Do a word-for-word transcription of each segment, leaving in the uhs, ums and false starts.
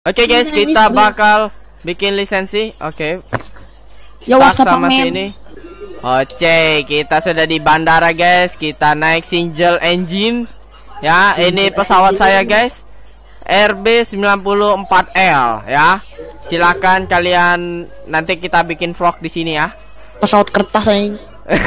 Oke okay, guys, kita bakal bikin lisensi. Oke. Okay. Ya WhatsApp sama sini. Oke, kita sudah di bandara guys. Kita naik single engine. Ya, ini pesawat saya guys. R B sembilan empat L ya. Silakan kalian, nanti kita bikin vlog di sini ya. Pesawat kertas aja.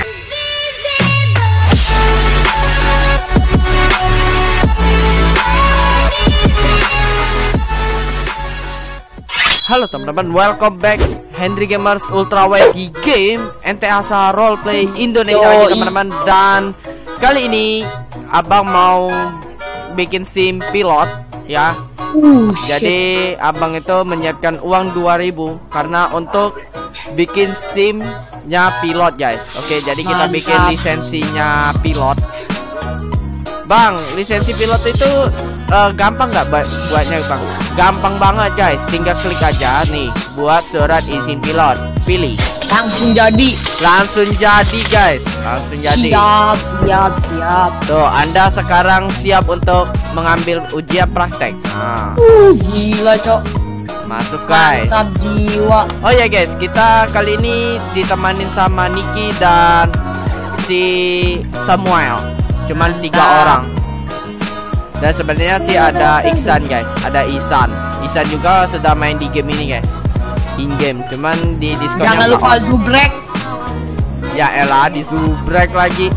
Halo teman-teman, welcome back Henry Gamers Ultra Wide di game N T Asa Roleplay Indonesia lagi teman-teman. Dan kali ini abang mau bikin sim pilot ya. uh, Jadi abang itu menyiapkan uang dua ribu karena untuk bikin simnya pilot guys. Oke, jadi kita Mantap. bikin lisensinya pilot. Bang, lisensi pilot itu uh, gampang nggak buatnya bang? Gampang banget guys, tinggal klik aja nih buat surat izin pilot, pilih langsung jadi, langsung jadi guys, langsung jadi. Siap, siap, siap. Tuh, Anda sekarang siap untuk mengambil ujian praktek. Nah. Uh, gila cok. Masuk guys. Mantap jiwa. Oh ya guys, kita kali ini ditemanin sama Niki dan si Samuel. Cuman tiga nah. orang. Dan sebenarnya sih ada Iksan guys, ada Isan. Isan juga sudah main di game ini guys, in game. Cuman di Discord. Jangan lupa Zubrek. Ya elah, di Zubrek lagi.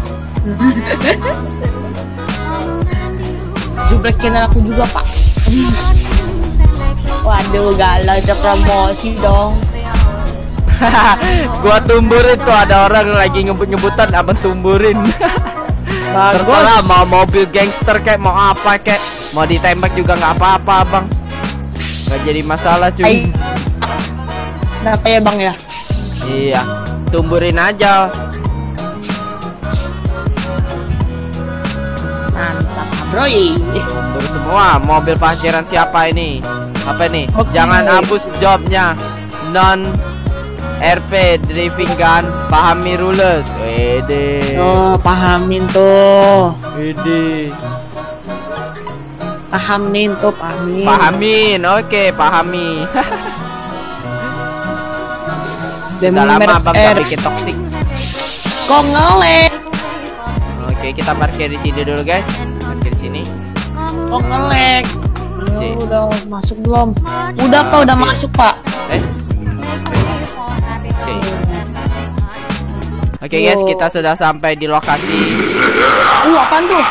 Zubrek channel aku juga pak. Waduh, galau cok, promosi dong. Gua tumburin tuh, ada orang lagi ngebut-ngebutan, abang tumburin. Bagus. Terserah mau mobil gangster kayak mau apa kayak mau ditembak juga nggak apa-apa bang, nggak jadi masalah cuy. Kenapa ya bang ya? Iya, tumburin aja. Mantap bro. Tumbur semua. Mobil parkiran siapa ini? Apa nih? Okay. Jangan hapus jobnya. Non R P driving gun, pahami rules. Wede. Oh, pahamin tuh. Wede. Pahamin tuh, pahamin. Pahamin. Oke, okay, pahami. Udah lama bang gak bikin toxic. Kok ngelek? Oke, okay, kita parkir di sini dulu guys. Parkir di sini. Kok ngelek? Oh, udah masuk belum? Udah nah, pak, udah okay. masuk pak. Eh. Oke okay, guys, kita sudah sampai di lokasi. Uh, apaan tuh?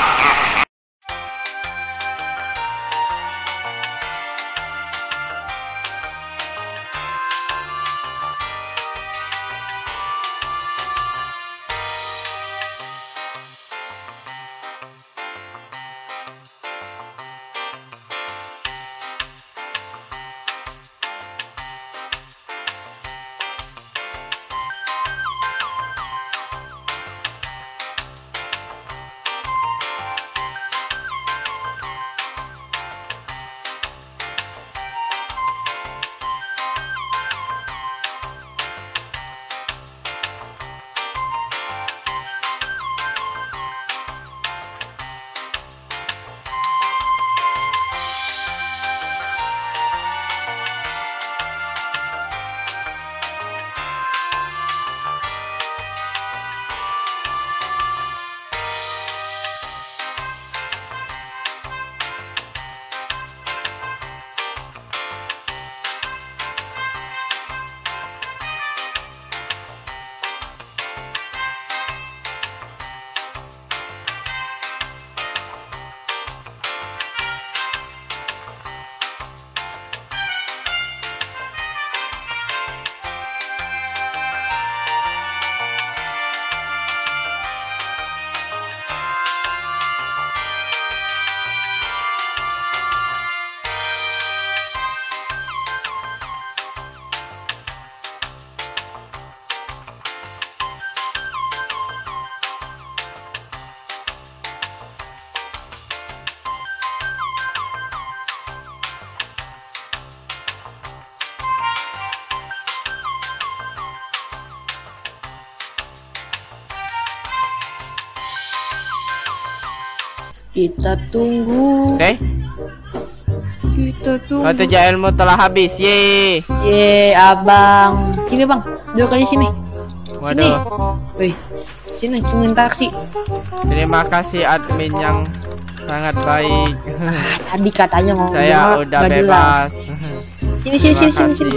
Kita tunggu. Oke. Okay. Kita tuh. Waktu jailmu telah habis. Ye. Ye, abang. Sini bang, duduk aja sini. Waduh. Wih, sini tungguin taksi. Terima kasih admin yang sangat baik. Ah, tadi katanya mau. Saya udah bebas. Sini sini sini sini sini.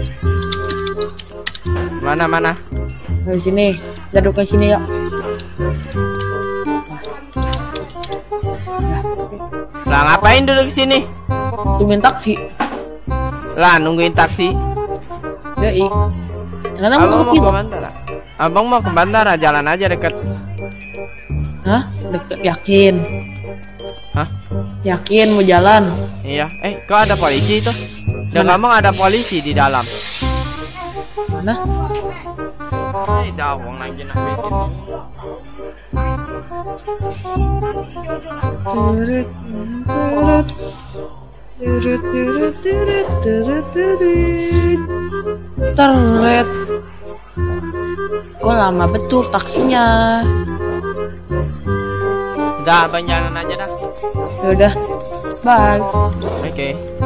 Mana mana? Di sini, duduk ke sini yuk. Lah ngapain duduk di sini? Tungguin taksi. Lah nungguin taksi. Yoi. Ternyata Abang mau mau ke bandara. Abang mau ke bandara, jalan aja deket. Hah? Deket, yakin? Hah? Yakin mau jalan? Iya. Eh, kok ada polisi itu? Dan ngomong ada polisi di dalam. Mana? Eh, dawang lagi nak bikin. Turut, turut, turut, turut, turut, turut, turut. Teret. Kok lama betul taksinya? Udah, abang jalan aja dah. Yaudah, bye. Oke.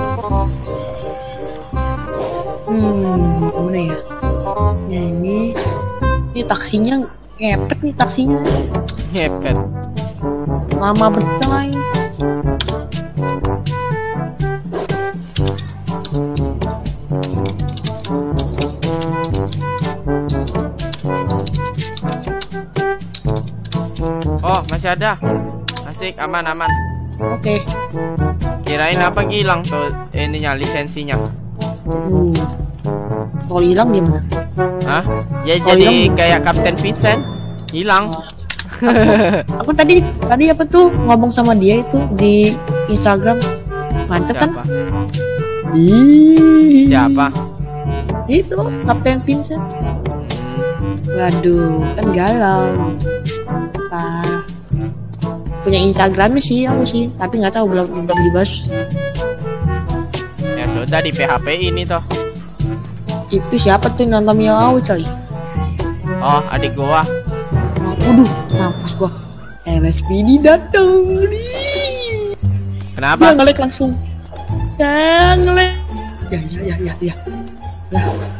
Hmm, mana ya? Nah, ini, ini taksinya ngepet nih taksinya. Ngepet. Lama betul. Oh, masih ada. Asik, aman aman. Oke. Kirain apa hilang tuh ininya lisensinya. Uh. Kalau hilang gimana? Hah? Ya Kalau jadi hilang- kayak Kapten Vincent. Hilang. Aku tadi tadi apa tuh ngomong sama dia itu di Instagram. Mantep kan? Siapa? Ih. Siapa? Itu Kapten Vincent. Waduh, kan galau. Apa? Punya Instagramnya sih aku sih, tapi nggak tahu belum belum dibahas. Ya sudah di P H P ini toh. Itu siapa tuh nonton Miao coy? Oh, adik gua. Waduh, mampus gua. L S P D datang. Kenapa? Dia nge-lag langsung. Ya nge-lag. Ya ya ya ya ya. Ya.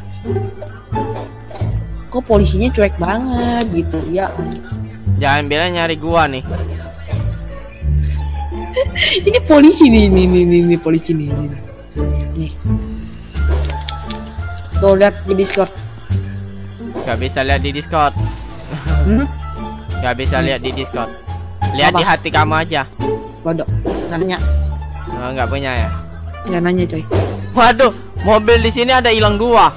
Kok polisinya cuek banget gitu ya? Jangan bilang nyari gua nih. Ini polisi nih, nih, nih, nih, nih polisi nih, nih. Nih. Tuh lihat di Discord. Gak bisa lihat di Discord. Hmm? Gak bisa lihat di Discord. Lihat Apa? di hati kamu aja. Bodoh. Nanya, Oh, nggak punya ya. nggak nanya coy. Waduh, mobil di sini ada hilang dua.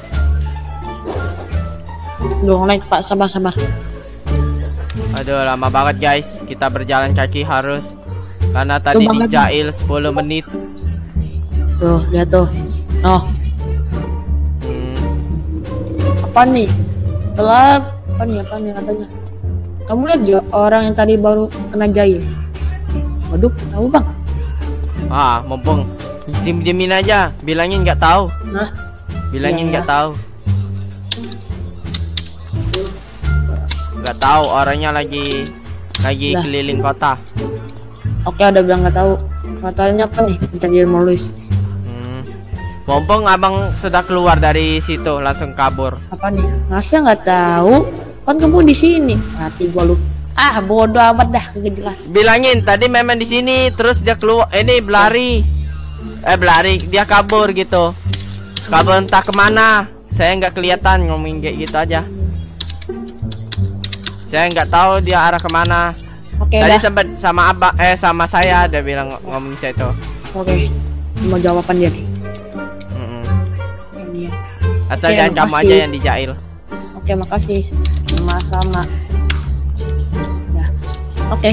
Lu naik pak, sabar sabar. Aduh, lama banget guys. Kita berjalan kaki harus. Karena tadi Tuh, banget. dijail sepuluh menit. Tuh lihat tuh. Oh, Hmm. apa nih? Setelah apa nih apa nih katanya? Kamu lihat gak orang yang tadi baru kena jahil? Waduh, tahu bang? Ah, mumpung diem-diemin aja. Bilangin nggak tahu. Nah, Bilangin Iya, nggak iya. tahu. Nggak tahu orangnya lagi lagi Lah. keliling kota. oke ada bilang nggak tahu. Katanya apa nih? Mencari ilmu Luis. Hmm. Mumpung abang sudah keluar dari situ langsung kabur. Apa nih? Masa nggak tahu? Kan kamu di sini. Hati gua lu. Ah, bodoh amat dah, kagak jelas. Bilangin tadi memang di sini terus dia keluar ini berlari. Eh berlari, dia kabur gitu. Kabur entah kemana. Saya nggak kelihatan ngomongin kayak gitu aja. Saya nggak tahu dia arah kemana. Oke Tadi dah. sempat sama abang eh sama saya dia bilang ng- ngomongin saya itu. Oke. Mau jawaban dia nih. Mm-mm. Ini ya. Asal Oke, jangan kamu makasih. aja yang dijail. Oke, makasih. Sama-sama. Ya. Oke.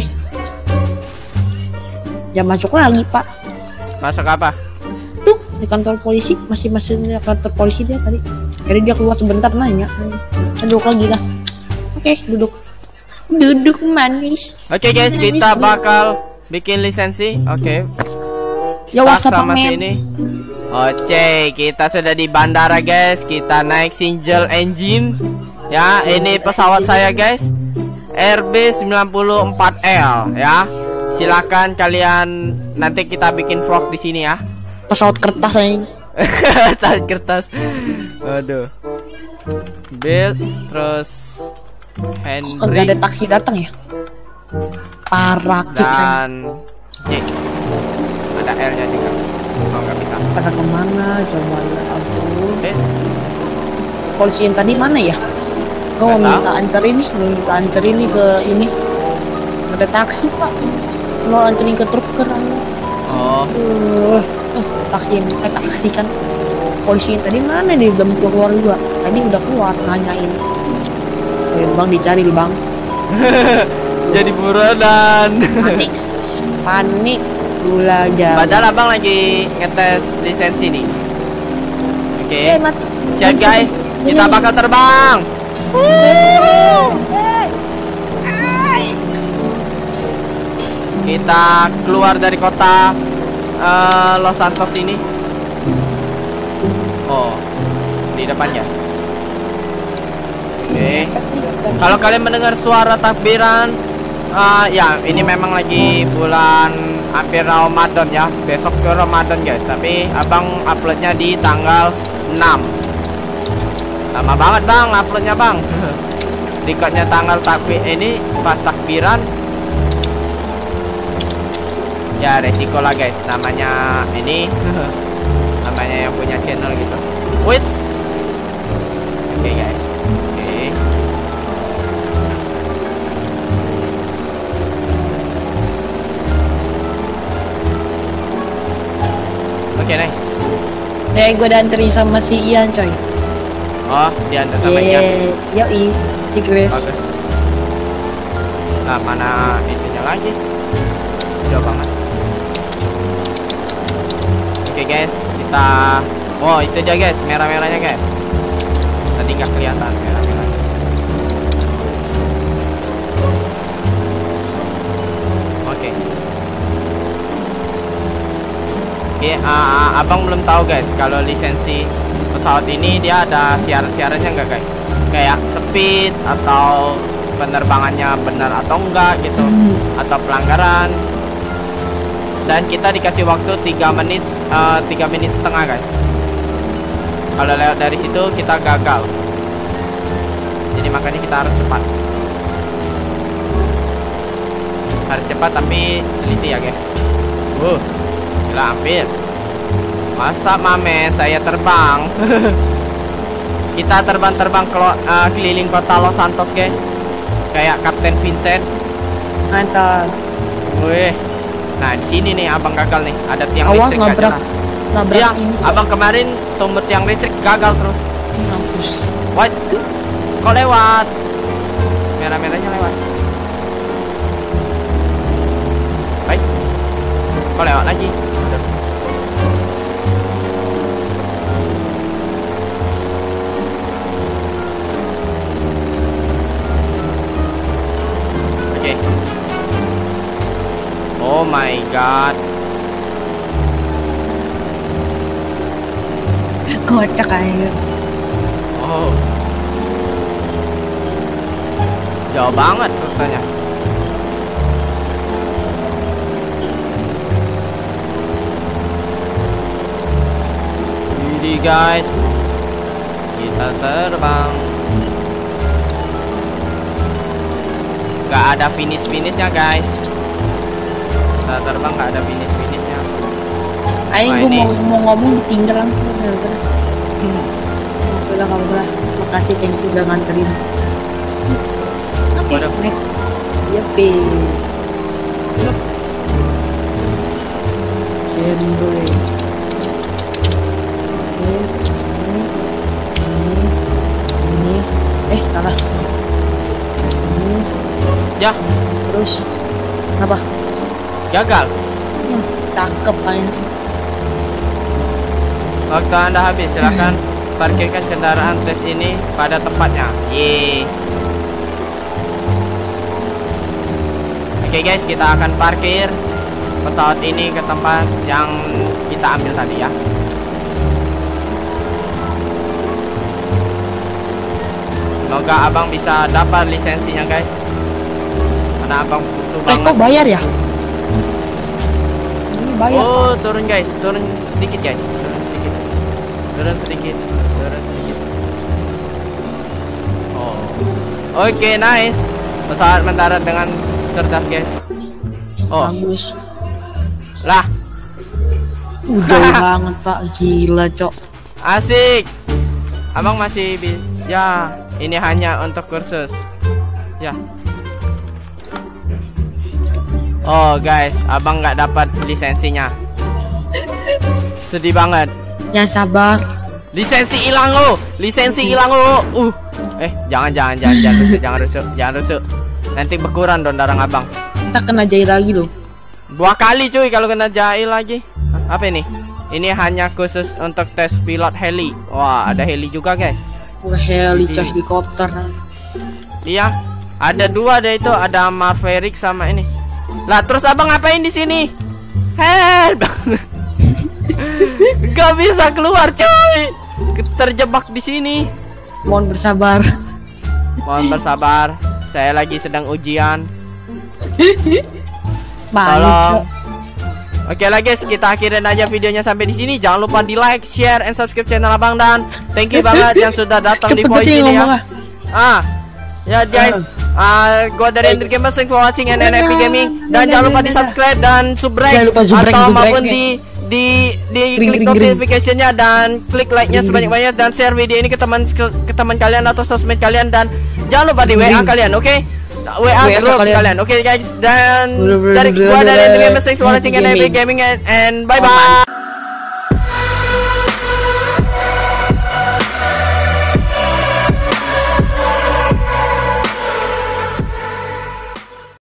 Ya masuk lagi, Pak. Masuk apa? Tuh, di kantor polisi, masih masih di kantor polisi dia tadi. Jadi dia keluar sebentar nanya. Duduk lagi lah. Oke, duduk. Duduk manis. Oke guys, Manis, kita duduk. bakal bikin lisensi. Oke. Ya Tas WhatsApp sama men. sini. Oke, kita sudah di bandara guys. Kita naik single engine. Ya, ini pesawat saya guys. R B sembilan empat L ya. Silakan kalian nanti kita bikin vlog di sini ya. pesawat kertas aja. Pesawat kertas. Aduh. Build terus Kok Henry gak ada taksi datang ya? Parah dan J. Ada L-nya juga. Oh, nggak bisa. Pada kemana? Coba ya ampun. Eh, Polisi yang tadi mana ya? Gue mau Nggak minta anterin nih, mau minta anterin nih ke ini. Nggak ada taksi pak. Lo anterin ke truk kan? oh, Uh, uh, taksi yang eh, taksi kan. Polisi yang tadi mana nih? Belum keluar juga. Tadi udah keluar nanyain. Eh, bang dicari bang. jadi buronan. Panik, panik. Gula aja. Padahal abang lagi ngetes lisensi nih. Oke. Eh, mati. Siap guys, kita bakal terbang. Kita keluar dari kota eh, Los Santos ini. Oh, di depannya. Oke. Kalau kalian mendengar suara takbiran, eh, ya ini memang lagi bulan hampir Ramadan ya. Besok ke Ramadan guys. Tapi abang uploadnya di tanggal enam. Lama banget bang uploadnya bang. Recordnya tanggal takbir ini pas takbiran. Ya resiko lah guys, namanya ini namanya yang punya channel gitu. Wait. Oke okay, guys. Oke. Okay. Oke okay, nice. Eh, gue udah anterin sama si Ian coy. Oh, diantar sama Ian. Yeah, yoi, si Grace. Bagus. Nah, mana itunya lagi? Jauh banget. Oke okay, guys, kita oh itu aja guys, merah-merahnya guys. Tadi nggak kelihatan merah-merah. Oke. Okay. Oke, okay, uh, abang belum tahu guys kalau lisensi pesawat ini dia ada siaran-siarannya nggak guys? Kayak speed atau penerbangannya benar atau enggak gitu, hmm. atau pelanggaran. Dan kita dikasih waktu tiga menit uh, tiga menit setengah guys. Kalau lewat dari situ kita gagal. Jadi makanya kita harus cepat. Harus cepat tapi teliti ya guys. Uh, gila hampir. Masa mamen saya terbang. Kita terbang-terbang ke uh, keliling kota Los Santos guys. Kayak Kapten Vincent. Mantap. Wih. Nah di sini nih abang gagal nih, ada tiang Awal listrik gak jelas. Iya, abang kemarin tumbuh tiang listrik gagal terus. Mampus. What? Kok lewat? Merah-merahnya lewat. Baik. Kok lewat lagi? Aduh. Oke. Okay. Oh my god. Kocak aja. Oh. Jauh banget rutenya. Jadi guys, kita terbang. Gak ada finish-finishnya guys. Kita terbang nggak ada finish-finishnya. Ayo gue mau, mau ngomong ditinggal langsung bener-bener. Hmm. Udah kamu lah. Makasih thank you udah nganterin. Oke, okay, next. Yepe. Siap. Cendol. Ini, ini, ini. Eh, salah. Ini. Ya. Terus. Apa? Gagal. Hmm, cakep kayaknya. Waktu Anda habis, silakan hmm. parkirkan kendaraan tes ini pada tempatnya. Yeay. Oke guys, kita akan parkir pesawat ini ke tempat yang kita ambil tadi ya. Semoga abang bisa dapat lisensinya guys. Karena abang butuh Eh, banget. kok bayar ya? bayar. Oh, turun guys, turun sedikit guys, turun sedikit, turun sedikit, turun sedikit. Oh, oke, okay, nice. Pesawat mendarat dengan cerdas guys. Oh, bagus. Lah, udah banget pak, gila cok. Asik. Abang masih bi ya, ini hanya untuk kursus. Ya. Oh guys, abang nggak dapat lisensinya. Sedih banget. Ya sabar. Lisensi hilang lo, lisensi hilang lo. Uh, eh jangan jangan jangan jangan rusuk, jangan rusuk, jangan rusuk. Nanti berkurang dong darah abang. Kita kena jahit lagi loh. Dua kali cuy kalau kena jahil lagi. Apa ini? Ini hanya khusus untuk tes pilot heli. Wah ada heli juga guys. Wah heli cah helikopter. Iya, ada dua deh itu, ada Maverick sama ini. Lah terus abang ngapain di sini? Help! Gak bisa keluar cuy, terjebak di sini. Mohon bersabar. Mohon bersabar, saya lagi sedang ujian. Tolong. Oke lah guys, kita akhirin aja videonya sampai di sini. Jangan lupa di like, share, and subscribe channel abang, dan thank you banget yang sudah datang di voice ini ya. Ah, ya guys, uh, gua dari Hendrik Gamers, thanks for watching N N F P Gaming, dan jangan lupa di subscribe dan subscribe atau maupun di di di klik notificationnya dan klik like-nya sebanyak-banyak, dan share video ini ke teman ke, ke teman kalian atau sosmed kalian, dan jangan lupa di W A kalian, oke? Okay? W A group kalian, oke okay, guys, dan dari gua dari Hendrik Gamers, thanks for watching N N F P Gaming, and bye bye.